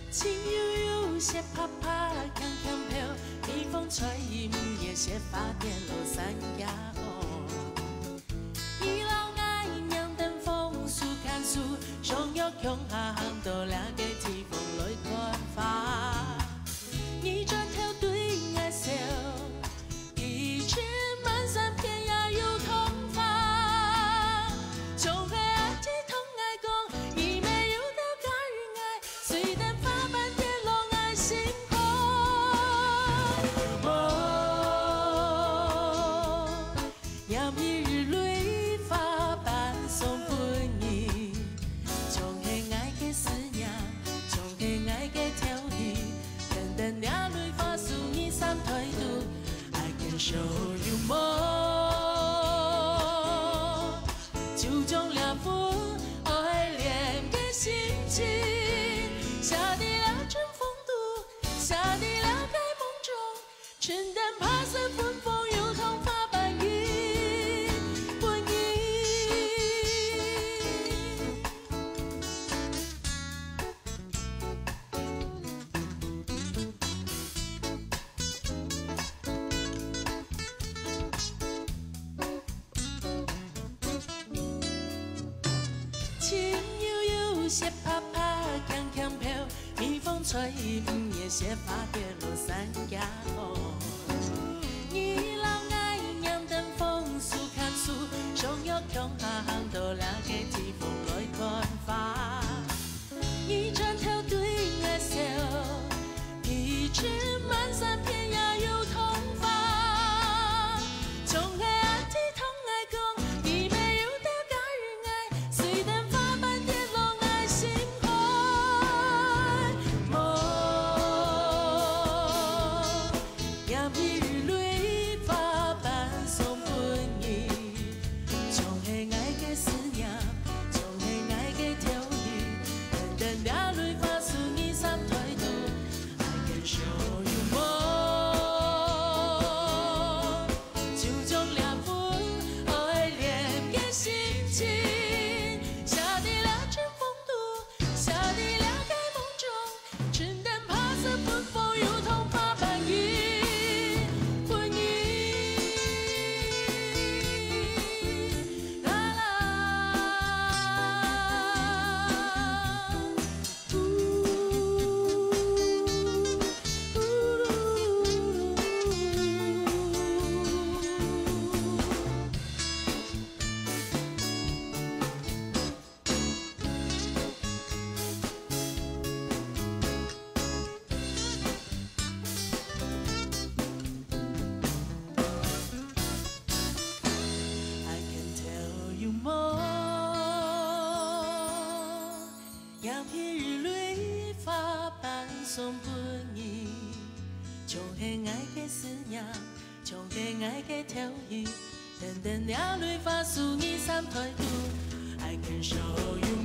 情悠悠，雪啪啪，强强飘，蜜蜂吹雨夜，雪花跌落山崖后。伊老爱娘灯风，树看树，上玉强下行到两个天风来看花。你转头对我笑，一曲满山遍野有童话。从黑暗起痛爱讲，你没有到假日爱，虽然花瓣跌落爱心口。要一日泪花瓣送给你，从黑爱嘅思念，从黑爱嘅调戏，等等两泪花诉你三退路 ，I can show you more。就种两份爱恋嘅心情，下地了春风度，下地了在梦中，春灯爬上春风，如同花瓣雨吻你。情悠悠，雪啪啪，强强飘，蜜蜂吹雨夜，雪花跌落山崖后。你老爱娘灯风，树看树，上玉强下行到两个天风来看花。你转头对我笑，一曲满山遍野有童话。从黑暗起痛爱讲，你没有到假日爱，虽然花瓣跌落爱心海。要一日泪花瓣送给你，从黑爱嘅思念，从黑爱嘅调戏，等等两泪花诉你三退路 ，I can show you more。就种两份爱恋嘅心情，下地了春风度，下地了在梦中，春灯爬上春风，如同花瓣雨吻你。啦啦，I can tell you more。让一日泪花瓣送给你，从黑爱嘅思念，从黑爱嘅调戏，等等两泪花诉你三退路 ，I can show you